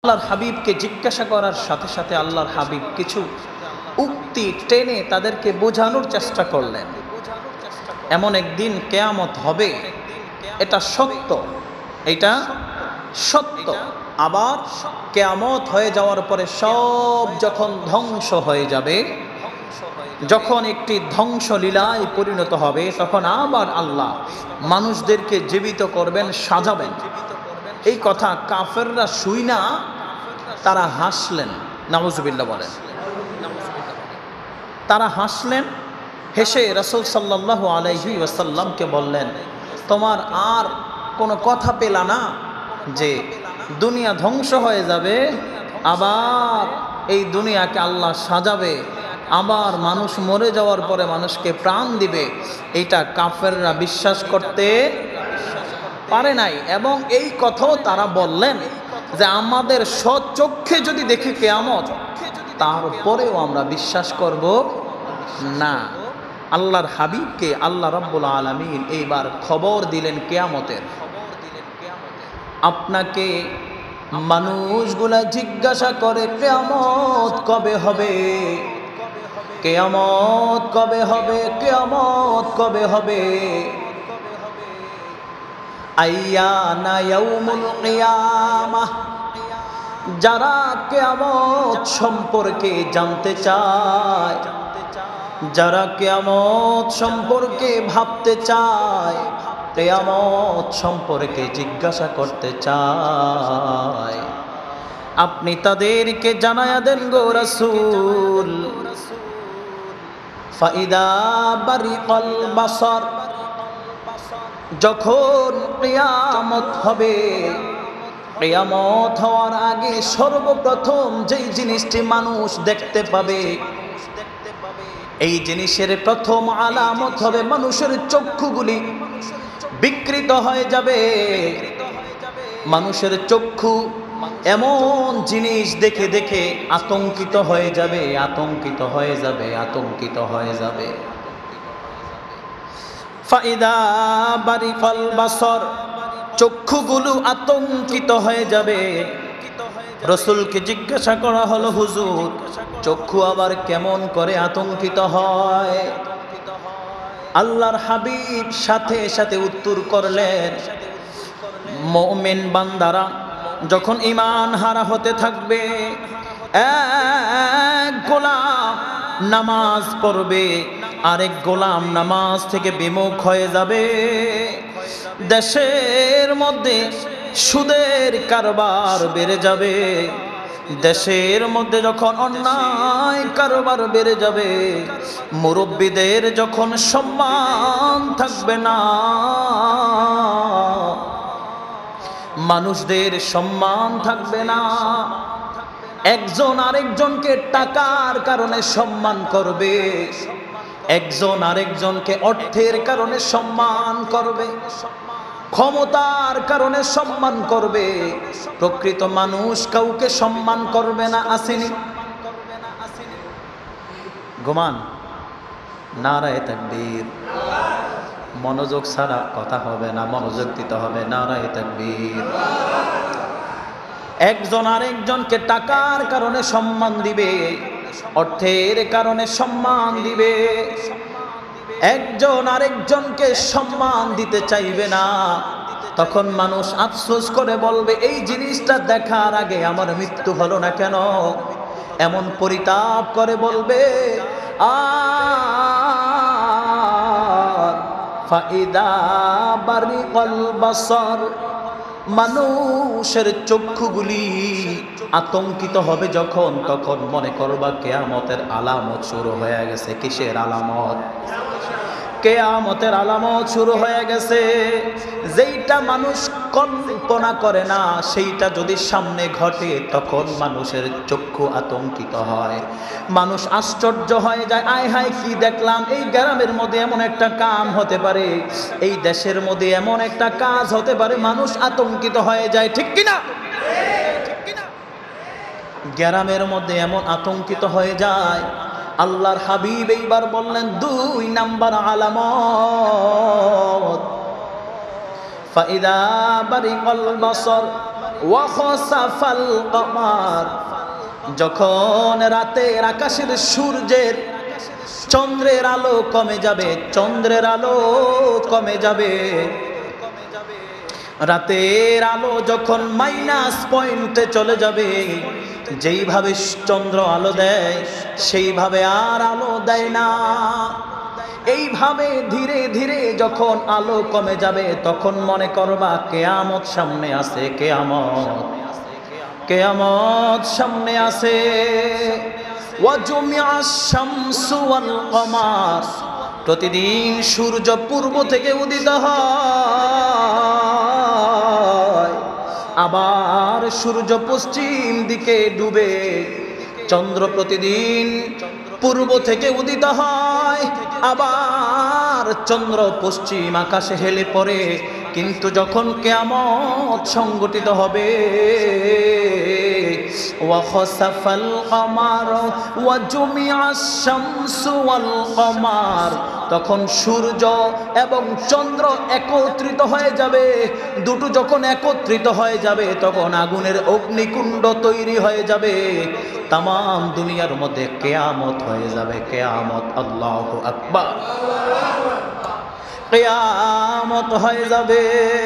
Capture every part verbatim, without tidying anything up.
আল্লাহর হাবিবকে জিজ্ঞাসা করার সাথে সাথে আল্লাহর হাবিব কিছু উক্তি টেনে তাদেরকে বোঝানোর চেষ্টা করলেন। এমন একদিন কিয়ামত হবে, এটা সত্য, এটা সত্য। আবার কিয়ামত হয়ে যাওয়ার পরে সব যখন ধ্বংস হয়ে যাবে, যখন একটি ধ্বংসলীলায় পরিণত হবে, তখন আবার আল্লাহ মানুষদেরকে জীবিত করবেন, সাজাবেন। এই কথা কাফেররা শুইনা তারা হাসলেন। নাউজুবিল্লাহ বলেন। তারা হাসলেন। হেসে রাসূল সাল্লাল্লাহু আলাইহি ওয়াসাল্লামকে বললেন, তোমার আর কোনো কথা পেলা না যে দুনিয়া ধ্বংস হয়ে যাবে, আবার এই দুনিয়াকে আল্লাহ সাজাবে, আবার মানুষ মরে যাওয়ার পরে মানুষকে প্রাণ দিবে? এইটা কাফেররা বিশ্বাস করতে পারে নাই। এবং এই কথাও তারা বললেন যে আমাদের স্বচক্ষে যদি দেখি কিয়ামত, তারপরেও আমরা বিশ্বাস করব না। আল্লাহর হাবিবকে আল্লাহ রাব্বুল আলামিন এইবার খবর দিলেন কিয়ামতের। আপনাকে মানুষগুলা জিজ্ঞাসা করে কিয়ামত কবে হবে, কিয়ামত কবে হবে, কিয়ামত কবে হবে। আইয়ানা ইয়াউমুল কিয়ামাহ। যারা কিয়ামত সম্পর্কে জানতে চায়, যারা কিয়ামত সম্পর্কে ভাবতে চায়, কিয়ামত সম্পর্কে জিজ্ঞাসা করতে চায়, আপনি তাদেরকে জানায়া দেন গো রাসূল। ফাইদা বারিকাল বাসার। যখন কিয়ামত হবে, কিয়ামত হওয়ার আগে সর্বপ্রথম যেই জিনিসটি মানুষ দেখতে পাবে, এই জিনিসের প্রথম আলামত হবে মানুষের চক্ষুগুলি বিকৃত হয়ে যাবে। মানুষের চক্ষু এমন জিনিস দেখে দেখে আতঙ্কিত হয়ে যাবে, আতঙ্কিত হয়ে যাবে, আতঙ্কিত হয়ে যাবে। ফাইদা বারিকাল বাসর। চক্ষুগুলো আতঙ্কিত হয়ে যাবে। রাসূলকে জিজ্ঞাসা করা হলো, হুজুর চক্ষু আবার কেমন করে আতঙ্কিত হয়? আল্লাহর হাবিব সাথে সাথে উত্তর করলেন, মুমিন বান্দারা যখন ঈমান হারা হতে থাকবে, এক গোলাম নামাজ পড়বে, আরেক গোলাম নামাজ থেকে বিমুখ হয়ে যাবে। দেশের মধ্যে সুদের কারবার বেড়ে যাবে। দেশের মধ্যে যখন অন্যায় কারবার বেড়ে যাবে, মুরব্বীদের যখন সম্মান থাকবে না, মানুষদের সম্মান থাকবে না, একজন আরেকজনকে টাকার কারণে সম্মান করবে, একজন আরেকজনকে অর্থের কারণে সম্মান করবে, ক্ষমতার কারণে সম্মান করবে, প্রকৃত মানুষ কাউকে সম্মান করবে না। আসেনি? ঘুমান। নারায়ে তাকবীর। মনোযোগ ছাড়া কথা হবে না, মনোযোগ দিতে হবে। নারায়ে তাকবীর। একজন আরেকজনকে টাকার কারণে সম্মান দিবে, অর্থের কারণে সম্মান দিবে, একজন আরেকজনকে সম্মান দিতে চাইবে না। তখন মানুষ আফসোস করে বলবে, এই জিনিসটা দেখার আগে আমার মৃত্যু হলো না কেন? এমন পরিতাপ করে বলবে। আর ফাইদা বারিকাল বাসার। মানুষের চক্ষুগুলি আতঙ্কিত হবে যখন, তখন মনে করবা কিয়ামতের আলামত শুরু হয়ে গেছে। কিসের আলামত? কিয়ামতের আলামত শুরু হয়ে গেছে। যেইটা মানুষ কল্পনা করে না, সেইটা যদি সামনে ঘটে, তখন মানুষের চক্ষু আতঙ্কিত হয়। মানুষ আশ্চর্য হয়ে যায়, আয় হায় কি দেখলাম! এই গ্রামের মধ্যে এমন একটা কাম হতে পারে, এই দেশের মধ্যে এমন একটা কাজ হতে পারে। মানুষ আতঙ্কিত হয়ে যায়, ঠিক কিনা? গ্রামের মধ্যে এমন আতঙ্কিত হয়ে যায়। আল্লাহর হাবিব এইবার বললেন, দুই নাম্বার আলামত ফাইদা বারিকাল বাসর। ওয়া খাসাফাল কমার, যখন রাতের আকাশের সূর্যের চন্দ্রের আলো কমে যাবে, চন্দ্রের আলো কমে যাবে, রাতের আলো যখন মাইনাস পয়েন্টে চলে যাবে, যেইভাবে চন্দ্র আলো দেয় সেইভাবে আর আলো দেয় না। এইভাবে ধীরে ধীরে যখন আলো কমে যাবে তখন মনে করবা কিয়ামত সামনে আছে, কিয়ামত কিয়ামত সামনে আছে। ওয়া জুমিআশ শামসু ওয়াল কমার, প্রতিদিন সূর্য পূর্ব থেকে উদিত হয়, আবার সূর্য পশ্চিম দিকে ডুবে। চন্দ্র প্রতিদিন পূর্ব থেকে উদিত হয়, আবার চন্দ্র পশ্চিম আকাশে হেলে পড়ে। কিন্তু যখন কিয়ামত সংগঠিত হবে, ওয়া খাসাফাল কমার ওয়া জুমিআশ শামসু ওয়াল কমার, তখন সূর্য এবং চন্দ্র একত্রিত হয়ে যাবে। দুটো যখন একত্রিত হয়ে যাবে তখন আগুনের অগ্নিকুণ্ড তৈরি হয়ে যাবে। তাম দুনিয়ার মধ্যে কিয়ামত হয়ে যাবে, কিয়ামত। আল্লাহু আকবার, কিয়ামত হয়ে যাবে।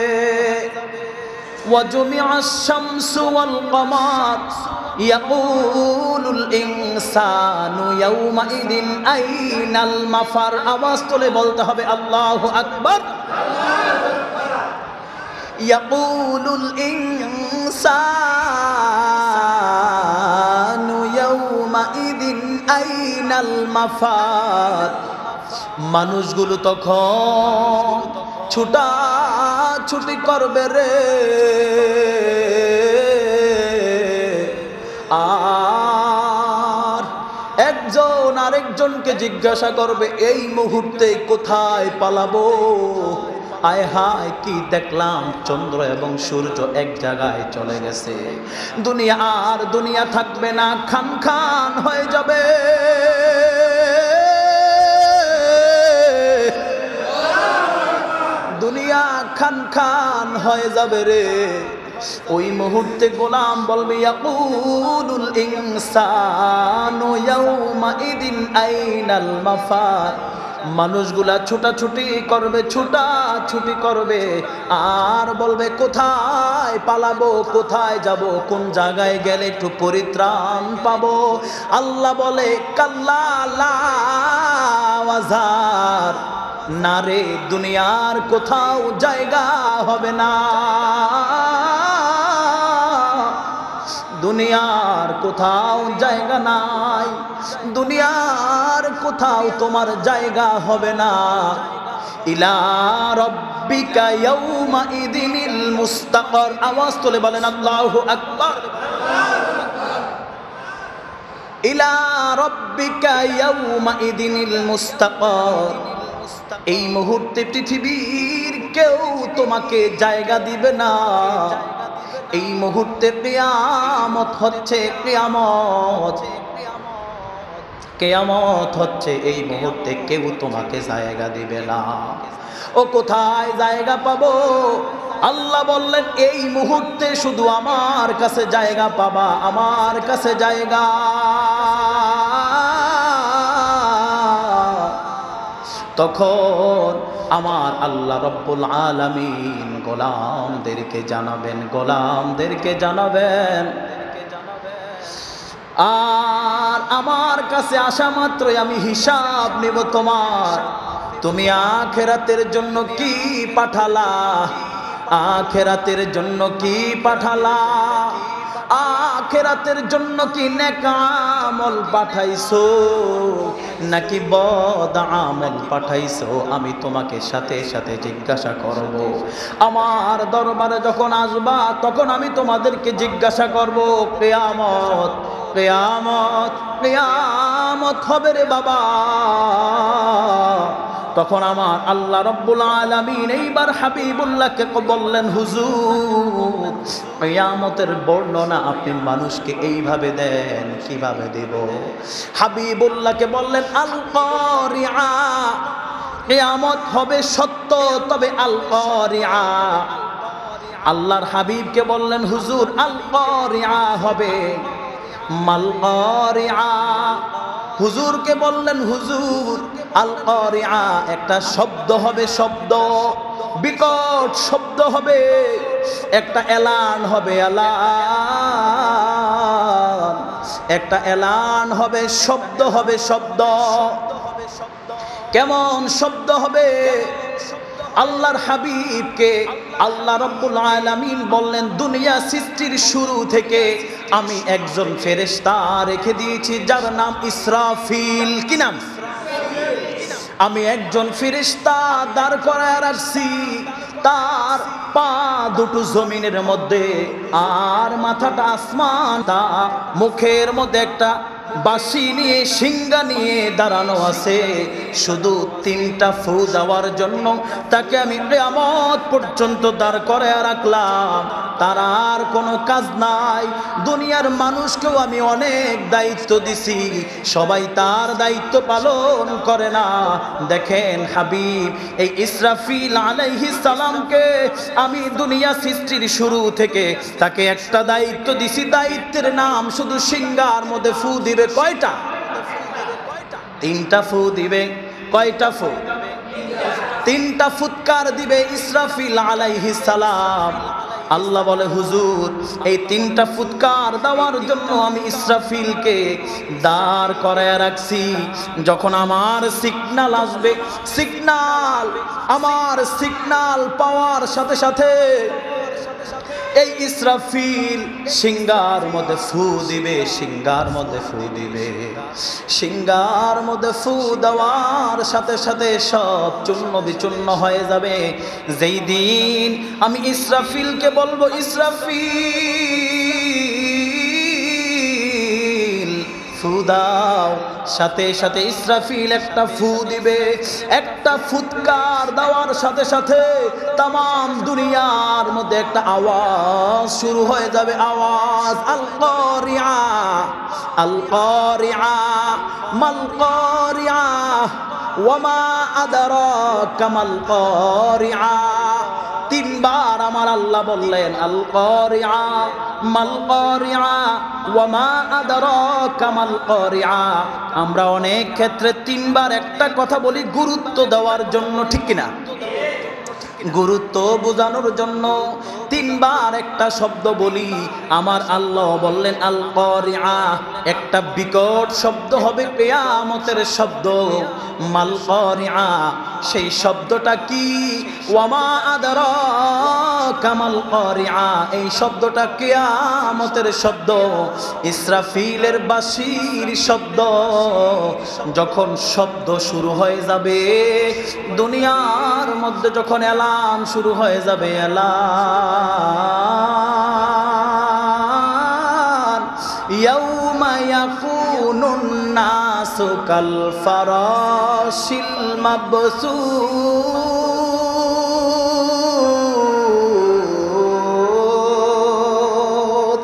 ওয়া জুমিআশ শামসু ওয়াল কমার ইয়াকুলুল ইনসানু ইয়াউমাইদিন আইনাল মাফার। আওয়াজ তুলে বলতে হবে আল্লাহু আকবার। ইয়াকুলুল ইনসানু ইয়াউমাইদিন আইনাল মাফার, মানুষগুলো তখন ছুটা ছুটি করবে রে, আর একজন আরেকজনকে জিজ্ঞাসা করবে এই মুহূর্তে কোথায় পালাবো। আয় হায়, কি দেখলাম, চন্দ্র এবং সূর্য এক জায়গায় চলে গেছে। দুনিয়া আর দুনিয়া থাকবে না, খান খান হয়ে যাবে। দুনিয়া খান খান হয়ে যাবে রে। ওই মুহূর্তে গোলাম বলবে ইয়াকুলুল ইনসানু ইয়াউমাইদিন আইনাল মাফার, মানুষগুলা ছুটাছুটি করবে, ছুটাছুটি করবে, আর বলবে কোথায় পালাবো, কোথায় যাব, কোন জায়গায় গেলে একটু পরিত্রাণ পাবো। আল্লাহ বলে কাল্লা লা ওয়াজার, না রে, দুনিয়ার কোথাও জায়গা হবে না, দুনিয়ার কোথাও জায়গা নাই, দুনিয়ার কোথাও তোমার জায়গা হবে না। ইলা রাব্বিকা ইয়াউমাইদিনিল মুস্তাকার। আওয়াজ তুলে বলেন আল্লাহু আকবার। ইলা রাব্বিকা ইয়াউমাইদিনিল মুস্তাকার, এই মুহূর্তে পৃথিবীর কেউ তোমাকে জায়গা দিবে না। এই মুহূর্তে কিয়ামত হচ্ছে, কিয়ামত কিয়ামত হচ্ছে, এই মুহূর্তে কেউ তোমাকে জায়গা দিবে না। ও কোথায় জায়গা পাবো? আল্লাহ বললেন এই মুহূর্তে শুধু আমার কাছে জায়গা পাবা, আমার কাছে জায়গা। তখন আমার আল্লাহ রব্বুল আলামিন গোলামদেরকে জানাবেন, গোলামদেরকে জানাবেন, আর আমার কাছে আসা মাত্রই আমি হিসাব নেব তোমার। তুমি আখিরাতের জন্য কি পাঠালা, আখিরাতের জন্য কি পাঠালা, আখিরাতের জন্য কি নেক আমল পাঠাইছো নাকি বদ আমল পাঠাইছো, আমি তোমাকে সাথে সাথে জিজ্ঞাসা করব। আমার দরবারে যখন আসবা তখন আমি তোমাদেরকে জিজ্ঞাসা করব, কিয়ামত কিয়ামত কিয়ামত হবে রে বাবা। তখন আমার আল্লাহ রব্বুল আলামিন এইবার হাবিবুল্লাহকে বললেন, হুজুর কিয়ামতের বর্ণনা আপনি মানুষকে এইভাবে দেন, কিভাবে দেব? হাবিবুল্লাহকে বললেন, আল কারিআ, কিয়ামত হবে সত্য, তবে আল কারিআ, আল্লাহর হাবিবকে বললেন হুজুর আল কারিআ হবে, মাল কারিআ। হুজুরকে বললেন হুজুর আল কারিআ একটা শব্দ হবে, শব্দ বিকট শব্দ হবে, একটা এলান হবে, এলান একটা এলান হবে, শব্দ হবে, শব্দ। কেমন শব্দ হবে? আল্লাহর হাবিবকে আল্লাহ রাব্বুল আলামিন বললেন দুনিয়া সৃষ্টির শুরু থেকে আমি একজন ফেরেশতা রেখে দিয়েছি যার নাম ইসরাফিল। কি নাম? আমি একজন ফেরেশতা দাঁড় করায় রাখছি, তার পা দুটো জমিনের মধ্যে আর মাথাটা আসমান, তা মুখের মধ্যে একটা বাঁশি নিয়ে সিংহা নিয়ে দাঁড়ানো আছে, শুধু তিনটা ফু দেওয়ার জন্য তাকে আমি কিয়ামত পর্যন্ত দাঁড় করে রাখলাম। তার আর কোনো কাজ নাই। দুনিয়ার মানুষকেও আমি অনেক দায়িত্ব দিছি, সবাই তার দায়িত্ব পালন করে না। দেখেন হাবিব এই ইসরাফিল আলাইহিস সালামকে আমি দুনিয়া সৃষ্টির শুরু থেকে তাকে একটা দায়িত্ব দিছি, দায়িত্বের নাম শুধু সিংহার মধ্যে ফু দিবে। কয়টা? তিনটা ফু দিবে। কয়টা ফু? তিনটা ফুৎকার দিবে ইসরাফিল আলাইহিস সালাম। আল্লাহ বলে হুজুর এই তিনটা ফুৎকার দেওয়ার জন্য আমি ইসরাফিলকে দাঁড় করায় রাখছি। যখন আমার সিগন্যাল আসবে, সিগন্যাল আমার সিগন্যাল পাওয়ার সাথে সাথে এই ইসরাফিল সিংহার মধ্যে ফু দিবে, সিংহার মধ্যে ফু দিবে। সিংহার মধ্যে ফু দেওয়ার সাথে সাথে সব চূর্ণ বিচূর্ণ হয়ে যাবে। যেই দিন আমি ইসরাফিলকে বলবো ইসরাফিল ফু দাও, সাথে সাথে ইসরাফিল একটা ফু দিবে। একটা ফুৎকার দেওয়ার সাথে সাথে তামাম দুনিয়ার মধ্যে একটা আওয়াজ শুরু হয়ে যাবে, আওয়াজ আল কারিআ, আল কারিআ, মাল কারিআ, ওয়ামা আদরাকা মাল কারিআ। তিনবার আমার আল্লাহ বললেন আল কারিআ, মাল কারিআ, ওয়ামা আদরাকা মাল কারিআ। আমরা অনেক ক্ষেত্রে তিনবার একটা কথা বলি গুরুত্ব দেওয়ার জন্য, ঠিক কিনা? গুরুত্ব বোঝানোর জন্য তিনবার একটা শব্দ বলি। আমার আল্লাহ বললেন আল কারিআ একটা বিকট শব্দ হবে, কিয়ামতের শব্দ। মাল কারিআ সেই শব্দটা কি? ওয়ামা আদরাকা মাল কারিআ এই শব্দটা কিয়ামতের শব্দ, ইসরাফিলের বাঁশির শব্দ। যখন শব্দ শুরু হয়ে যাবে দুনিয়ার মধ্যে, যখন এলান শুরু হয়ে যাবে, এলান ইয়াউমা ইয়াকুনুন নাসু কাল ফারাশিল মাবসুত।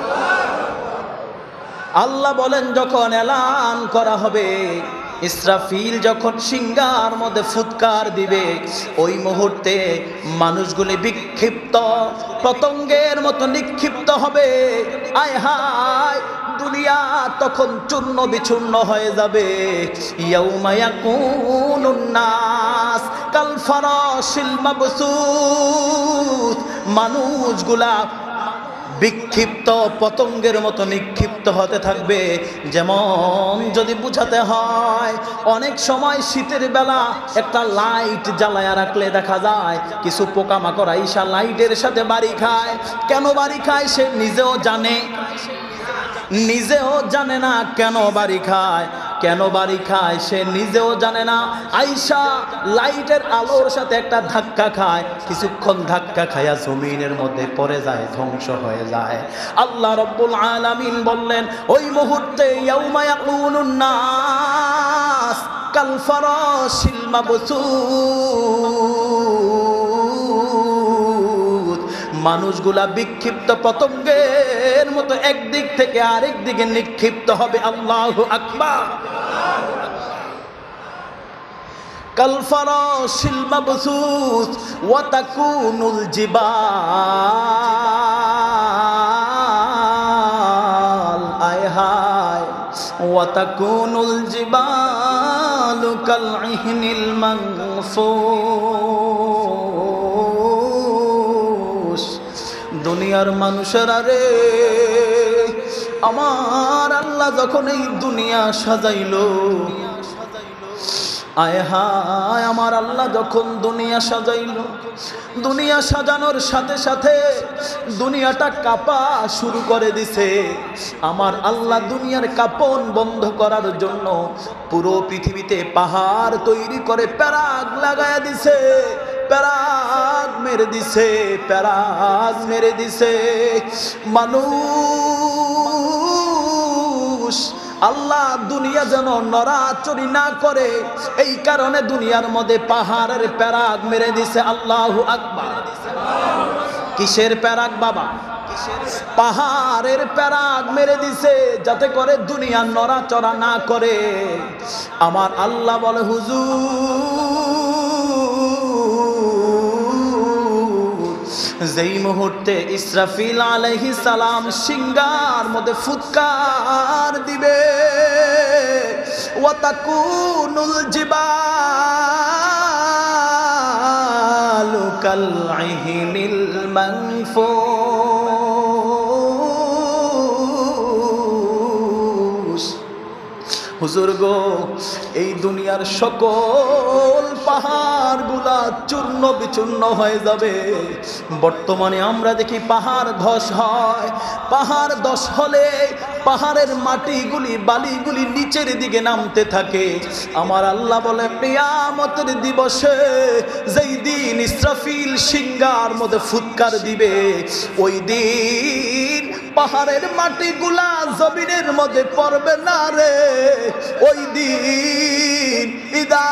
আল্লাহ বলেন যখন এলান করা হবে, ইসরাফিল যখন সিংহার মধ্যে ফুৎকার দিবে, ওই মুহূর্তে মানুষগুলি বিক্ষিপ্ত পতঙ্গের মতো নিক্ষিপ্ত হবে। আয় হায়, দুনিয়া তখন চূর্ণ বিচূর্ণ হয়ে যাবে। ইয়াউমা ইয়াকুনুন নাস কাল ফারাশিল মাবসুত, মানুষগুলা বিক্ষিপ্ত পতঙ্গের মতো নিক্ষিপ্ত হতে থাকবে। যেমন যদি বুঝাতে হয়, অনেক সময় শীতের বেলা একটা লাইট জ্বালায়া রাখলে দেখা যায় কিছু পোকামাকড় আইসা লাইটের সাথে বাড়ি খায়। কেন বাড়ি খায় সে নিজেও জানে, নিজেও জানে না কেন বাড়ি খায়। কেন বাড়ি খায় সে নিজেও জানে না। আইসা লাইটের আলোর সাথে একটা ধাক্কা খায়, কিছুক্ষণ ধাক্কা খায়া জমিনের মধ্যে পড়ে যায়, ধ্বংস হয়ে যায়। আল্লাহ রাব্বুল আলামিন বললেন ওই মুহূর্তে ইয়াউমা ইয়াকুনুন নাস কাল ফারাশিল মাবসুত, মানুষগুলা বিক্ষিপ্ত পতঙ্গের মতো একদিক থেকে আরেক দিকে নিক্ষিপ্ত হবে। আল্লাহু আকবার। কাল ফারাশিল মাবসুস ওয়া তাকুনুল জিবাল, আয় হায়, ওয়া তাকুনুল জিবালু কাল ইহনিল মানফুস। দুনিয়ার মানুষেরা রে, আমার আল্লাহ যখন এই দুনিয়া সাজাইলো, আয় হায়, আমার আল্লাহ যখন দুনিয়া সাজাইলো, দুনিয়া সাজানোর সাথে সাথে দুনিয়াটা কাঁপা শুরু করে দিছে। আমার আল্লাহ দুনিয়ার কাঁপন বন্ধ করার জন্য পুরো পৃথিবীতে পাহাড় তৈরি করে প্যারাগ লাগায়া দিছে, প্যারাগ মেরে দিছে, প্যারাগ মেরে দিছে। মানুষ আল্লাহ দুনিয়া যেন নড়াচড়ি না করে, এই কারণে দুনিয়ার মধ্যে পাহাড়ের প্যারাগ মেরে দিছে। আল্লাহু আকবার। কিসের প্যারাগ বাবা? পাহাড়ের প্যারাগ মেরে দিছে যাতে করে দুনিয়া নড়াচড়া না করে। আমার আল্লাহ বলে, হুজুর, যেই মুহূর্তে ইসরাফিল আলাইহিস সালাম সিংহার মধ্যে ফুৎকার দিবে, ওয়া তাকুনুল জিবালু কাল ইহনিল মানফুস। হুজুর গো, এই দুনিয়ার সকল পাহাড়গুলা চূর্ণ বিচূর্ণ হয়ে যাবে। বর্তমানে আমরা দেখি পাহাড় ধস হয়, পাহাড় ধস হলে পাহাড়ের মাটিগুলি বালিগুলি নিচের দিকে নামতে থাকে। আমার আল্লাহ বলে, কিয়ামতের দিবসে যেই দিন ইসরাফিল সিংহার মধ্যে ফুৎকার দিবে, ওই দিন পাহাড়ের মাটিগুলা জমিনের মধ্যে পড়বে না রে। ওই দিন ইদা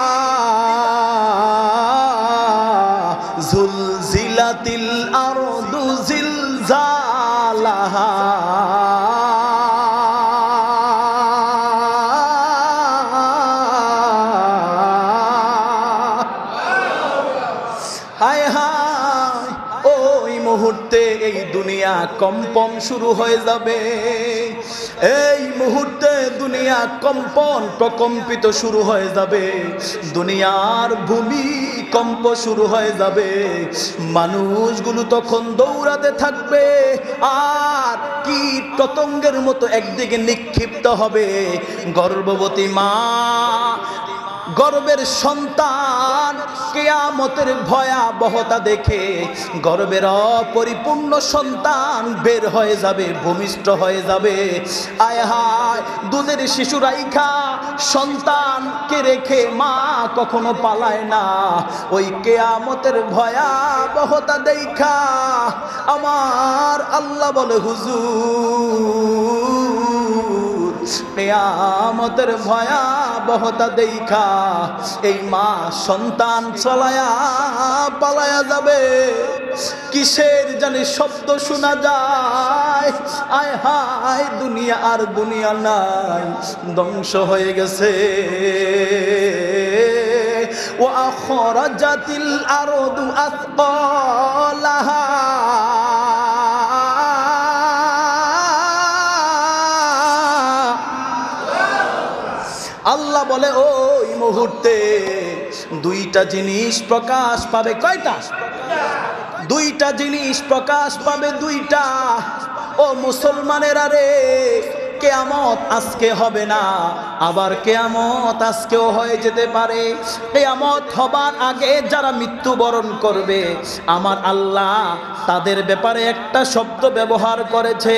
জুলজিলাতিল আরদু জিলজালাহা, হায় হায়, ওই মুহূর্তে এই দুনিয়া কম্পন শুরু হয়ে যাবে। এই মুহূর্তে দুনিয়া কম্পন প্রকম্পিত শুরু হয়ে যাবে, দুনিয়ার ভূমি কম্প শুরু হয়ে যাবে। মানুষগুলো তখন দৌড়াতে থাকবে আর কীট পতঙ্গের মতো একদিকে নিক্ষিপ্ত হবে। গর্ভবতী মা গর্বের সন্তান কিয়ামতের ভয়াবহতা দেখে গর্বের অপরিপূর্ণ সন্তান বের হয়ে যাবে, ভূমিষ্ঠ হয়ে যাবে। আয় হায়, দুধের শিশু রাইখা সন্তানকে রেখে মা কখনো পালায় না। ওই কিয়ামতের ভয়াবহতা দেখা আমার আল্লাহ বলে, হুজুর, কিয়ামতের ভয়াবহতা দেখা এই মা সন্তান চলায়া পালায়া যাবে। কিসের জানি শব্দ শোনা যায়, আয় হায়, দুনিয়া আর দুনিয়া নাই, ধ্বংস হয়ে গেছে। ওয়া আখরাজাতিল আরদু আথকালাহা, আল্লাহ বলে, ওই মুহূর্তে দুইটা জিনিস প্রকাশ পাবে। কয়টা? দুইটা জিনিস প্রকাশ পাবে, দুইটা। ও মুসলমানেরা রে, কিয়ামত আজকে হবে না, আবার কিয়ামত আজকেও হয়ে যেতে পারে। কিয়ামত হবার আগে যারা মৃত্যুবরণ করবে, আমার আল্লাহ তাদের ব্যাপারে একটা শব্দ ব্যবহার করেছে।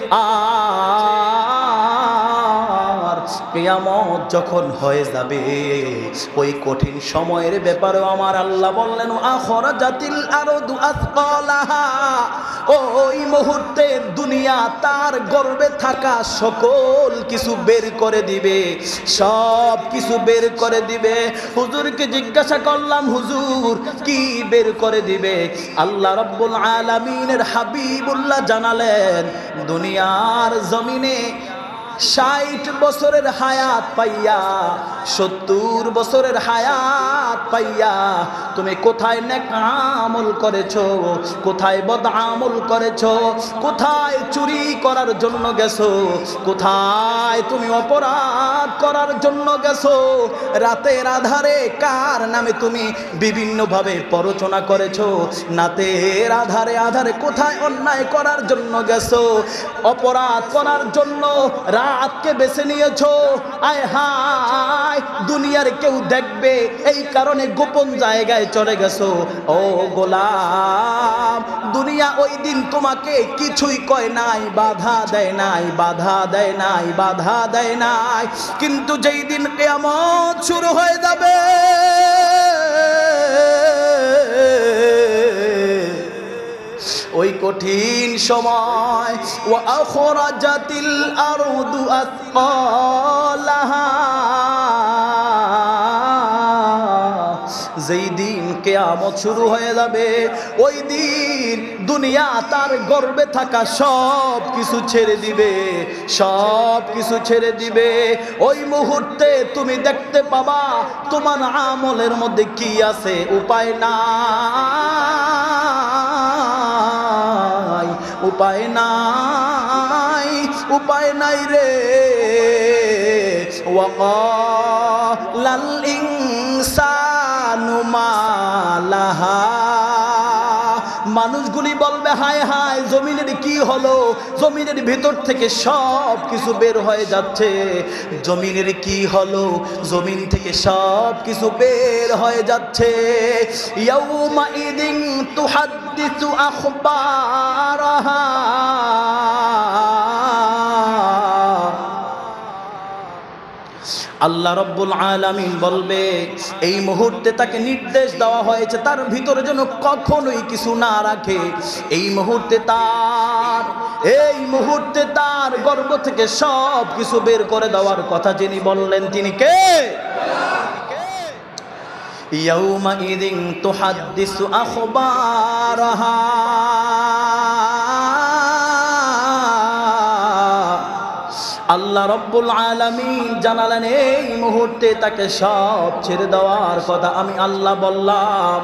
আর কিয়ামত যখন হয়ে যাবে, ওই কঠিন সময়ের ব্যাপারেও আমার আল্লাহ বললেন, আখরাজাতিল আরদু আথকালাহা, ওই মুহূর্তে দুনিয়া তার গর্বে থাকা সকল কিছু বের করে দিবে, সব কিছু বের করে দিবে। হুজুরকে জিজ্ঞাসা করলাম, হুজুর কি বের করে দিবে? আল্লাহ রাব্বুল আলামিনের হাবিবুল্লাহ জানালেন, দুনিয়ার জমিনে ষাট বছরের হায়াত পাইয়া, সত্তর বছরের হায়াত পাইয়া তুমি কোথায় নেক আমল করেছো, কোথায় বদ আমল করেছো, কোথায় চুরি করার জন্য গেছো, কোথায় তুমি অপরাধ করার জন্য গেছো, রাতের আধারে কার নামে তুমি বিভিন্নভাবে প্ররোচনা করেছো, রাতের আধারে আধারে কোথায় অন্যায় করার জন্য গেছো, অপরাধ করার জন্য রাতকে বেছে নিয়েছো। আয় হায়, দুনিয়ার কেউ দেখবে এই কারণে গোপন জায়গায় চলে গেছো। ও গোলাম, দুনিয়া ওই দিন তোমাকে কিছুই কয় নাই, বাধা দেয় নাই, বাধা দেয় নাই, বাধা দেয় নাই। কিন্তু যেই দিন কিয়ামত শুরু হয়ে যাবে, ওই কঠিন সময়, ওয়া আখরাজাতিল আরদু আসকালাহা, যেই দিন কিয়ামত শুরু হয়ে যাবে, ওই দিন দুনিয়া তার গর্বে থাকা সব কিছু ছেড়ে দিবে, সব কিছু ছেড়ে দিবে। ওই মুহূর্তে তুমি দেখতে পাবা তোমার আমলের মধ্যে কি আছে, উপায় নাই, উপায় নাই, উপায় নাই রে। ওয়াকালাল ইনসানু মা লাহা, মানুষগুলি বলবে হায় হায়, জমিনের কি হলো, জমিনের ভিতর থেকে সব কিছু বের হয়ে যাচ্ছে, জমিনের কি হলো, জমিন থেকে সব কিছু বের হয়ে যাচ্ছে। ইয়াউমা ইদিন তুহাদ্দিসু আখবারাহা, আল্লাহ রব্বুল আলামিন বলবে, এই মুহূর্তে তাকে নির্দেশ দেওয়া হয়েছে তার ভিতরে যেন কখনোই কিছু না রাখে। এই মুহূর্তে তার এই মুহূর্তে তার গর্ভ থেকে সব কিছু বের করে দেওয়ার কথা যিনি বললেন তিনি কে? ইয়াউমা ইদিন তুহাদ্দিসু আখবারাহা, আল্লাহ রব্বুল আলামিন জানালেন এই মুহূর্তে তাকে সব ছেড়ে দেওয়ার কথা আমি আল্লাহ বললাম।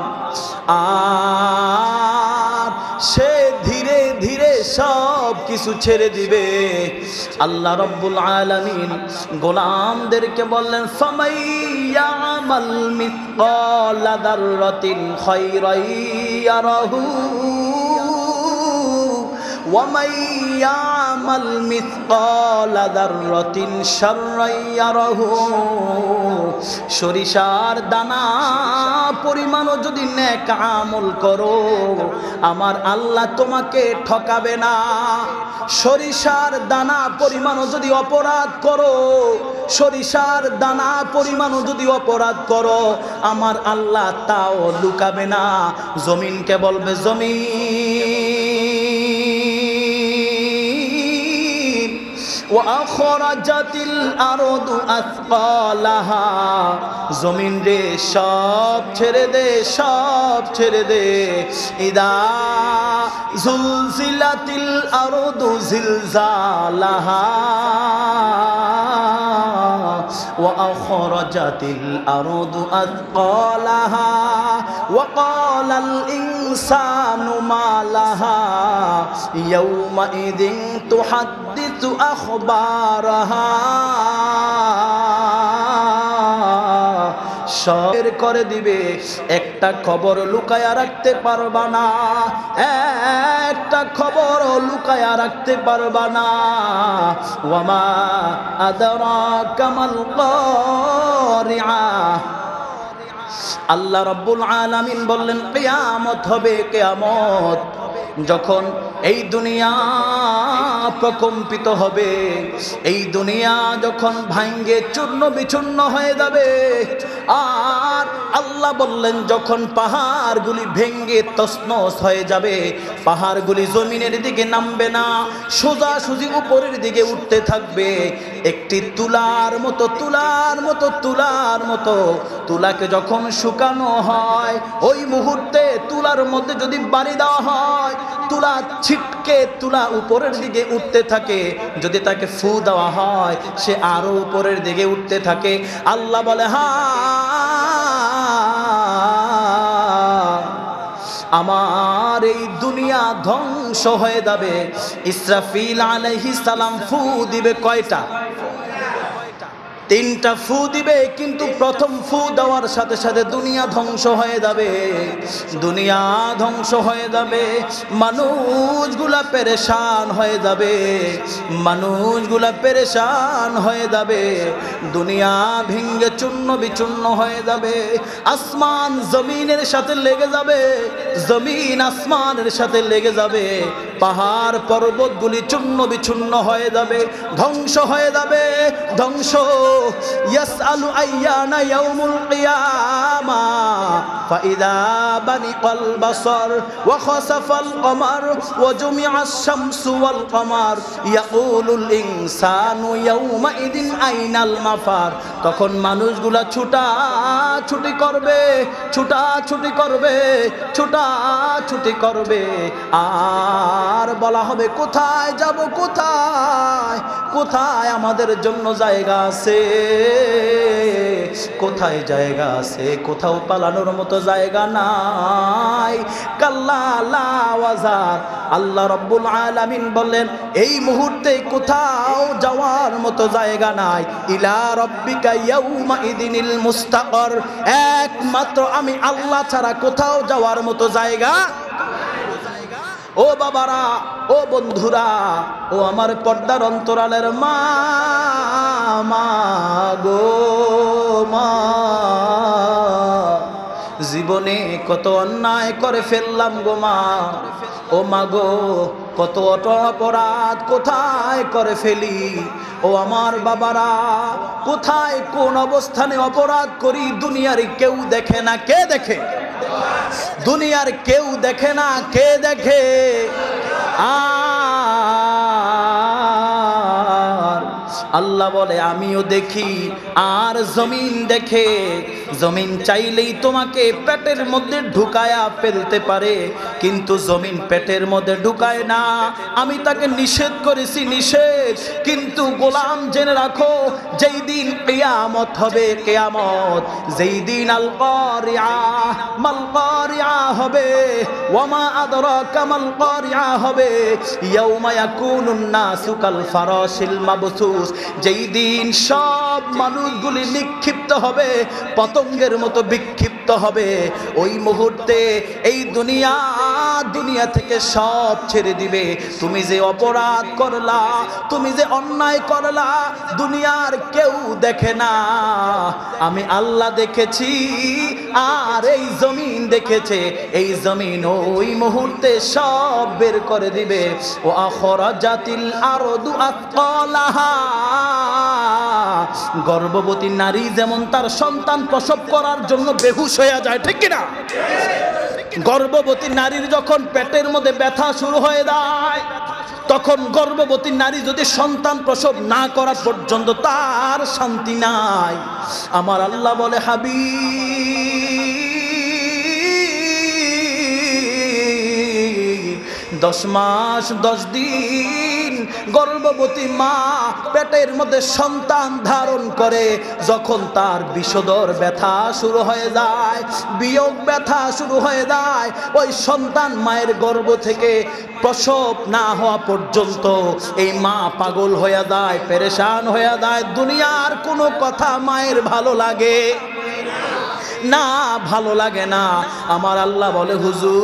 আর সে ধীরে ধীরে সব কিছু ছেড়ে দিবে। আল্লাহ রব্বুল আলামিন গোলামদেরকে বললেন, ফামাইয়ামাল মিসকালা যাররাতিন খায়রান ইয়ারাহু ومن يعمل مثقال ذرة شرا يره, সরিষার দানা পরিমাণও যদি নেক আমল করো আমার আল্লাহ তোমাকে ঠকাবে না। সরিষার দানা পরিমাণও যদি অপরাধ করো, সরিষার দানা পরিমাণও যদি অপরাধ করো আমার আল্লাহ তাও লুকাবে না। জমিনকে বলবে, জমিন ওয়াখরাজাতিল আরদু আসকালাহা, জমিন রে সব ছেড়ে দে, সব ছেড়ে দে। ইদা জুলজিলাতিল আরদু জিলজালাহা ওয়াখরাজাতিল আরদু আসকালাহা ওয়াকালাল ইনসানু মা লাহা ইয়াউমাইদিন তুহাদ্দিসু আখবারাহা, সবের করে দিবে, একটা খবর লুকায়া রাখতে পারবা না, একটা খবর লুকায়া রাখতে পারবা না। ওয়ামা আদরাকা মাল কারিআ, আল্লাহ রাব্বুল আলামিন বললেন কিয়ামত হবে, কিয়ামত যখন এই দুনিয়া প্রকম্পিত হবে, এই দুনিয়া যখন ভাঙ্গে চূর্ণ বিচূর্ণ হয়ে যাবে। আর আল্লাহ বললেন যখন পাহাড়গুলি ভেঙ্গে তছনছ হয়ে যাবে, পাহাড়গুলি জমিনের দিকে নামবে না, সোজাসুজি উপরের দিকে উঠতে থাকবে। একটি তুলার মতো তুলার মতো তুলার মতো তুলাকে যখন শুকানো হয়, ওই মুহূর্তে তুলার মধ্যে যদি বাড়ি দেওয়া হয়, তুলা ছিটকে তুলা উপরের দিকে উঠতে থাকে, যদি তাকে ফু দেওয়া হয় সে আরো উপরের দিকে উঠতে থাকে। আল্লাহ বলে হ্যাঁ, আমার এই দুনিয়া ধ্বংস হয়ে যাবে। ইসরাফিল আলাইহিস সালাম ফু দিবে কয়টা? তিনটা ফু দিবে, কিন্তু প্রথম ফু দেওয়ার সাথে সাথে দুনিয়া ধ্বংস হয়ে যাবে। দুনিয়া ধ্বংস হয়ে যাবে, মানুষগুলা পেরেশান হয়ে যাবে, মানুষগুলা পেরেশান হয়ে যাবে, দুনিয়া ভেঙ্গে চূর্ণ বিচূর্ণ হয়ে যাবে। আসমান জমিনের সাথে লেগে যাবে, জমিন আসমানের সাথে লেগে যাবে, পাহাড় পর্বতগুলি চূর্ণ বিচূর্ণ হয়ে যাবে, ধ্বংস হয়ে যাবে, ধ্বংস। ইয়াসআলু আইয়ানা ইয়াউমুল কিয়ামা ফাইদা বানিকাল বাসার ওয়া খাসাফাল কমার ওয়া জুমিআস শামসু ওয়াল কমার ইয়াকুলুল ইনসানু ইয়াউমা ইদিন আইনাল মাফার। তখন মানুষগুলা ছুটা ছুটি করবে, ছুটা ছুটি করবে, ছুটা ছুটি করবে, আর বলা হবে কোথায় যাব, কোথায় কোথায় আমাদের জন্য জায়গা আছে, কোথায় জায়গা আছে? কোথাও পালানোর মতো জায়গা নাই। কাল্লা লা ওয়াজার। আল্লাহ রাব্বুল আলামিন বললেন এই মুহূর্তে কোথাও যাওয়ার মতো জায়গা নাই। ইলা রাব্বিকা ইয়াউমা ইদিনিল মুস্তাকর। একমাত্র আমি আল্লাহ ছাড়া কোথাও যাওয়ার মতো জায়গা। ও বাবারা, ও বন্ধুরা, ও আমার পর্দার অন্তরালের মা, মা গো মা, জীবনে কত অন্যায় করে ফেললাম গো মা, ও মা গো কত অপরাধ কোথায় করে ফেলি। ও আমার বাবারা, কোথায় কোন অবস্থানে অপরাধ করি দুনিয়ার কেউ দেখে না। কে দেখে? দুনিয়ার কেউ দেখে না। কে দেখে? আর আল্লাহ বলে আমিও দেখি, আর জমিন দেখে। জমিন চাইলেই তোমাকে পেটের মধ্যে ঢুকায়া ফেলতে পারে, কিন্তু জমিন পেটের মধ্যে ঢুকায় না। আমি তাকে নিষেধ করেছি, নিষেধ। কিন্তু গোলাম জেনে রাখো, যেই দিন কিয়ামত হবে, কিয়ামত যেই দিন আল কারিআ মাল কারিআ হবে, ওয়ামা আদরাকা মাল কারিআ হবে, ইয়াউমা ইয়াকুনুন নাসু কাল ফারাশিল মাবসুস। যেই দিন সব মানুষগুলি নিক্ষিপ্ত হবে, পতঙ্গের মতো বিক্ষিপ্ত হবে, ওই মুহূর্তে এই দুনিয়া দুনিয়া থেকে সব ছেড়ে দিবে। তুমি যে অপরাধ করলা, তুমি যে অন্যায় করলা, দুনিয়ার কেউ দেখে না, আমি আল্লাহ দেখেছি, আর এই জমিন দেখেছে। এই জমিন ওই মুহূর্তে সব বের করে দিবে। ও আখরাজাতিল আরদু আতকালাহা। গর্ভবতী নারী যেমন তার সন্তান প্রসব করার জন্য বেহুশ হয়ে যায়, ঠিক কিনা? গর্ভবতী নারীর যখন পেটের মধ্যে ব্যথা শুরু হয়ে যায়, তখন গর্ভবতী নারী যদি সন্তান প্রসব না করা পর্যন্ত তার শান্তি নাই। আমার আল্লাহ বলে হাবিব, দশ মাস দশ দিন গর্ভবতী মা পেটের মধ্যে সন্তান ধারণ করে, যখন তার বিষদর ব্যথা শুরু হয়ে যায়, বিয়োগ ব্যথা শুরু হয়ে যায়, ওই সন্তান মায়ের গর্ভ থেকে প্রসব না হওয়া পর্যন্ত এই মা পাগল হয়ে যায়, পেরেশান হয়ে যায়। দুনিয়ার কোনো কথা মায়ের ভালো লাগে না, ভালো লাগে না। আমার আল্লাহ বলে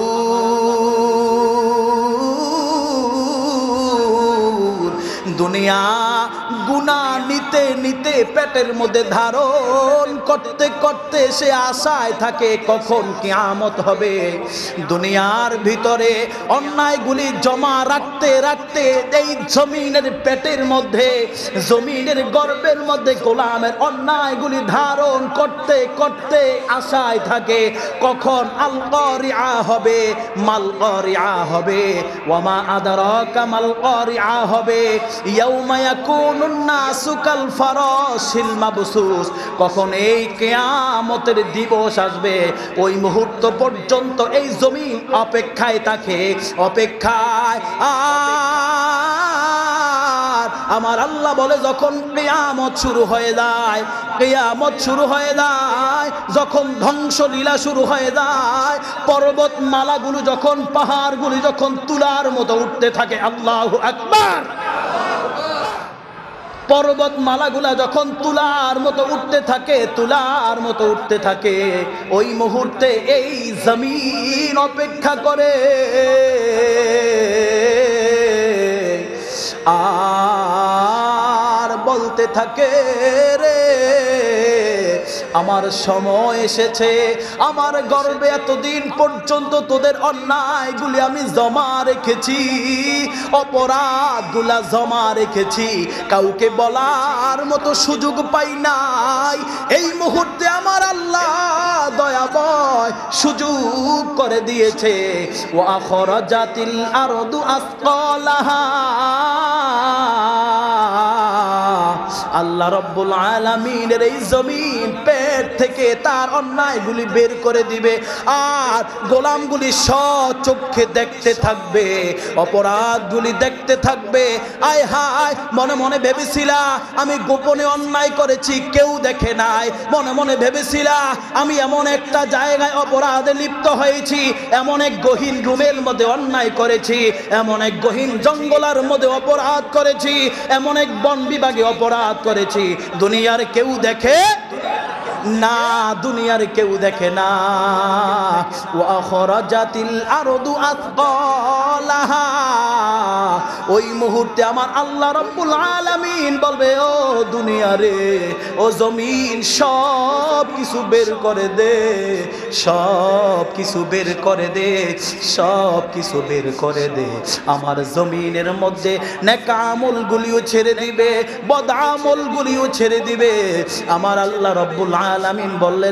হুজুর, দুনিয়া গুনাহ নিতে নিতে পেটের মধ্যে ধারণ করতে করতে সে আশায় থাকে কখন কিয়ামত হবে। দুনিয়ার ভিতরে অন্যায়গুলি জমা রাখতে রাখতে এই জমিনের পেটের মধ্যে, জমিনের গর্ভের মধ্যে গোলামের অন্যায়গুলি ধারণ করতে করতে আশায় থাকে কখন আল কারিআ হবে, মাল কারিআ হবে, ওয়ামা আদরাকা মাল কারিআ হবে, ইয়াউমা ইয়াকুনুন নাসু কাল ফারাশিল মাবসুস। কখন এই কিয়ামতের দিবস আসবে, ওই মুহূর্ত পর্যন্ত এই জমিন অপেক্ষায় থাকে, অপেক্ষায়। আ আমার আল্লাহ বলে যখন কিয়ামত শুরু হয়ে যায়, কিয়ামত শুরু হয়ে যায়, যখন ধ্বংসলীলা শুরু হয়ে যায়, পর্বত মালাগুলো যখন, পাহাড়গুলো যখন তুলার মতো উঠতে থাকে, আল্লাহু আকবার, পর্বত মালাগুলা যখন তুলার মতো উঠতে থাকে, তুলার মতো উঠতে থাকে, ওই মুহূর্তে এই জমিন অপেক্ষা করে আর বলতে থাকে, রে আমার সময় এসেছে, আমার গর্বে এতদিন পর্যন্ত তোদের অন্যায়গুলি আমি জমা রেখেছি, অপরাধগুলা জমা রেখেছি, কাউকে বলার মতো সুযোগ পাই নাই। এই মুহূর্তে আমার আল্লাহ দয়াময় সুযোগ করে দিয়েছে। ওয়া আখরাজাতিল আরদু আসকালাহা, আল্লাহ রব্বুল আলামিনের এই জমিন পেট থেকে তার অন্যায়গুলি বের করে দিবে, আর গোলামগুলি সচক্ষে দেখতে থাকবে, অপরাধগুলি দেখতে থাকবে। আয় হায়, মনে মনে ভেবেছিলা আমি গোপনে অন্যায় করেছি, কেউ দেখে নাই, মনে মনে ভেবেছিলা আমি এমন একটা জায়গায় অপরাধে লিপ্ত হয়েছি, এমন এক গহীন রুমের মধ্যে অন্যায় করেছি, এমন এক গহীন জঙ্গলের মধ্যে অপরাধ করেছি, এমন এক বন বিভাগে অপরাধ করেছি, দুনিয়ার কেউ দেখে না, দুনিয়ার কেউ দেখে না। ওয়া আখরাজাতিল আরদু আসকালাহা, ওই মুহূর্তে আমার আল্লাহ রাব্বুল আলামিন বলবে, ও দুনিয়া রে, ও জমিন, সব কিছু বের করে দে, সব কিছু বের করে দে, সব কিছু বের করে দে। আমার জমিনের মধ্যে নেক আমলগুলিও ছেড়ে দিবে, বদ আমলগুলিও ছেড়ে দিবে। আমার আল্লাহ রাব্বুল আলামিন বললেন,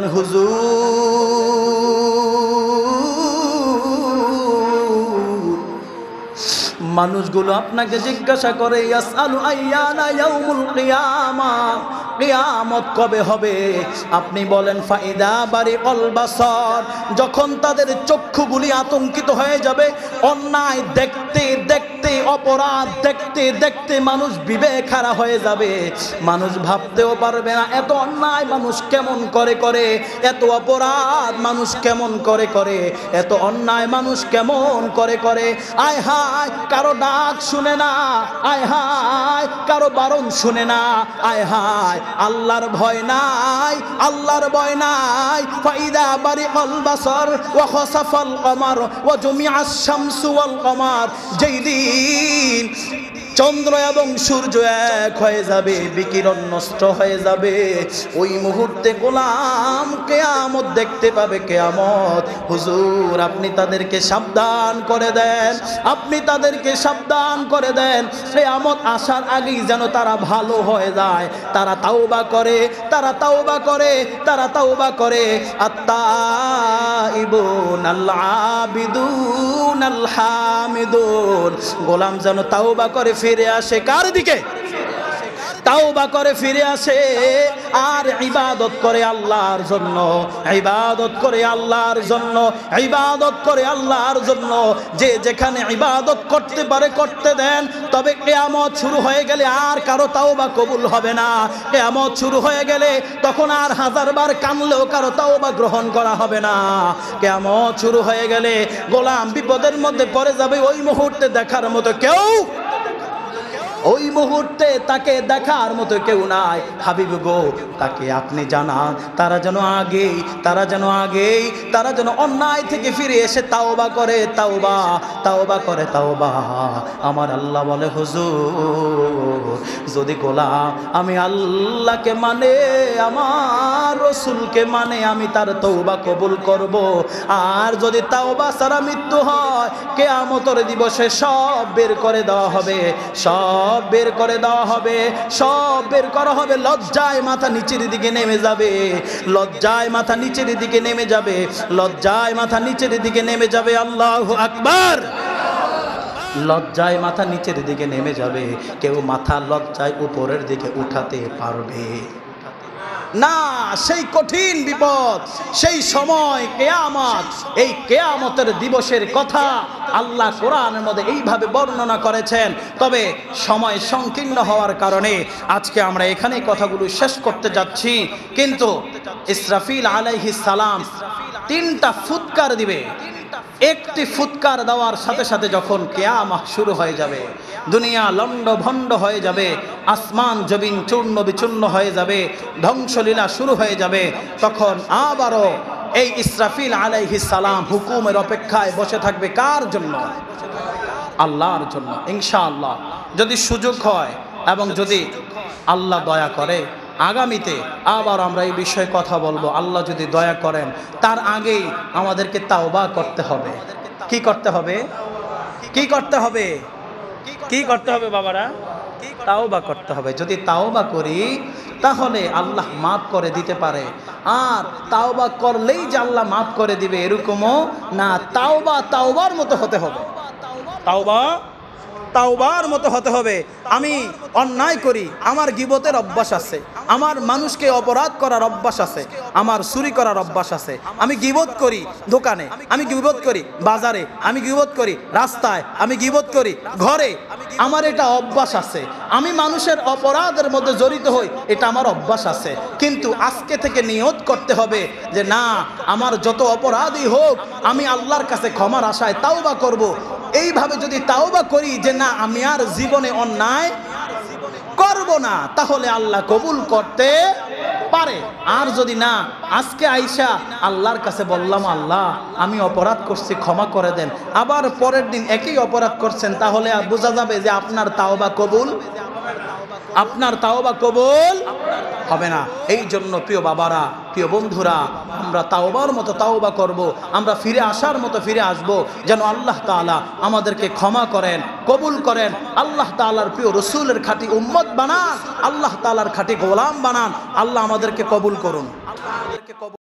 হুজুর, মানুষগুলো আপনাকে জিজ্ঞাসা করে, ইয়াসআলু আইয়ানা ইয়াউমুল কিয়ামাহ, কিয়ামত কবে হবে? আপনি বলেন, ফাইদা বারিকাল বাসার, যখন তাদের চক্ষুগুলি আতঙ্কিত হয়ে যাবে, অন্যায় দেখতে দেখতে, অপরাধ দেখতে দেখতে মানুষ বিবেক হারা হয়ে যাবে, মানুষ ভাবতেও পারবে না এত অন্যায় মানুষ কেমন করে করে, এত অপরাধ মানুষ কেমন করে করে, এত অন্যায় মানুষ কেমন করে করে। আয় হায়, কারো ডাক শুনে না, আয় হায়, কারো বারণ শুনে না, আয় হায়, আল্লাহর ভয় নাই, আল্লাহর ভয় নাই। ফাইদা বারিকাল বাসার ওয়া খাসাফাল কমার ওয়া জুমিআস শামসু ওয়াল কমার, যেই দিন চন্দ্র এবং সূর্য এক হয়ে যাবে, বিকিরণ নষ্ট হয়ে যাবে, ওই মুহূর্তে গোলাম কিয়ামত দেখতে পাবে, কিয়ামত। হুজুর, আপনি তাদেরকে সাবধান করে দেন, আপনি তাদেরকে সাবধান করে দেন, কিয়ামত আসার আগেই যেন তারা ভালো হয়ে যায়, তারা তাওবা করে, তারা তাওবা করে, তারা তাওবা করে। আত-তাইবুন আল আবিদুন আল হামিদুন, গোলাম যেন তাওবা করে ফিরে আসে, কার দিকে? তাওবা করে ফিরে আসে আর ইবাদত করে আল্লাহর জন্য, ইবাদত করে আল্লাহর জন্য, ইবাদত করে আল্লাহর জন্য। যে যেখানে ইবাদত করতে পারে করতে দেন, তবে কিয়ামত শুরু হয়ে গেলে আর কারো তাওবা কবুল হবে না। কিয়ামত শুরু হয়ে গেলে তখন আর হাজারবার কানলেও কারো তাওবা গ্রহণ করা হবে না। কিয়ামত শুরু হয়ে গেলে গোলাম বিপদের মধ্যে পড়ে যাবে, ওই মুহূর্তে দেখার মতো কেউ, ওই মুহূর্তে তাকে দেখার মতো কেউ নাই। হাবিব গো, তাকে আপনি জানান, তারা যেন আগেই, তারা যেন আগেই, তারা যেন অন্যায় থেকে ফিরে এসে তাওবা করে, তাওবা, তাওবা করে, তাওবা। আমার আল্লাহ বলে, হুজুর, যদি গোলাম আমি আল্লাহকে মানে, আমার রসুলকে মানে, আমি তার তওবা কবুল করব। আর যদি তাওবা ছাড়া মৃত্যু হয়, কিয়ামতের দিবসে সব বের করে দেওয়া হবে, সব বের করে দেওয়া হবে, সব বের করা হবে। লজ্জায় মাথা নিচের দিকে নেমে যাবে, লজ্জায় মাথা নিচের দিকে নেমে যাবে, লজ্জায় মাথা নিচের দিকে নেমে যাবে। আল্লাহু আকবার। লজ্জায় মাথা নিচের দিকে নেমে যাবে, কেউ মাথা লজ্জায় উপরের দিকে উঠাতে পারবে না, সেই কঠিন বিপদ, সেই সময় কিয়ামত। এই কিয়ামতের দিবসের কথা আল্লাহ কোরআনের মধ্যে এইভাবে বর্ণনা করেছেন। তবে সময় সংকীর্ণ হওয়ার কারণে আজকে আমরা এখানেই কথাগুলো শেষ করতে যাচ্ছি। কিন্তু ইসরাফিল আলাইহিস সালাম তিনটা ফুৎকার দিবে। একটি ফুৎকার দেওয়ার সাথে সাথে যখন কিয়ামত শুরু হয়ে যাবে, দুনিয়া লন্ড ভন্ড হয়ে যাবে, আসমান জমিন চূর্ণ বিচূর্ণ হয়ে যাবে, ধ্বংসলীলা শুরু হয়ে যাবে, তখন আবারও এই ইসরাফিল আলাইহিস সালাম হুকুমের অপেক্ষায় বসে থাকবে। কার জন্য? আল্লাহর জন্য। ইনশাআল্লাহ যদি সুযোগ হয় এবং যদি আল্লাহ দয়া করে আগামীতে আবার আমরা এই বিষয়ে কথা বলবো। আল্লাহ যদি দয়া করেন, তার আগেই আমাদেরকে তাওবা করতে হবে। কি করতে হবে? কি করতে হবে? কি করতে হবে বাবারা? তাওবা করতে হবে। যদি তাওবা করি তাহলে আল্লাহ মাফ করে দিতে পারে। আর তাওবা করলেই যে আল্লাহ মাফ করে দিবে এরকমও না। তাওবা তাওবার মতো হতে হবে। তাওবা তাওবার মতো হতে হবে। আমি অন্যায় করি, আমার গীবতের অভ্যাস আছে, আমার মানুষকে অপরাধ করার অভ্যাস আছে, আমার চুরি করার অভ্যাস আছে, আমি গীবত করি দোকানে, আমি গীবত করি বাজারে, আমি গীবত করি রাস্তায়, আমি গীবত করি ঘরে, আমার এটা অভ্যাস আছে। আমি মানুষের অপরাধের মধ্যে জড়িত হই, এটা আমার অভ্যাস আছে। কিন্তু আজকে থেকে নিয়ত করতে হবে যে না, আমার যত অপরাধই হোক আমি আল্লাহর কাছে ক্ষমার আশায় তাওবা করব। এইভাবে যদি তাওবা করি যে না, আমি আর জীবনে অন্যায় করব না, তাহলে আল্লাহ কবুল করতে পারে। আর যদি না, আজকে আইসা আল্লাহর কাছে বললাম আল্লাহ আমি অপরাধ করছি, ক্ষমা করে দেন, আবার পরের দিন একই অপরাধ করছেন, তাহলে আর বোঝা যাবে যে আপনার তাওবা কবুল আপনার তাওবা কবুল হবে না। এই জন্য প্রিয় বাবারা, প্রিয় বন্ধুরা, আমরা তাওবার মতো তাওবা করব, আমরা ফিরে আসার মতো ফিরে আসব, যেন আল্লাহ তাআলা আমাদেরকে ক্ষমা করেন, কবুল করেন। আল্লাহ তাআলার প্রিয় রসুলের খাঁটি উম্মত বানান, আল্লাহ তাআলার খাঁটি গোলাম বানান। আল্লাহ আমাদেরকে কবুল করুন।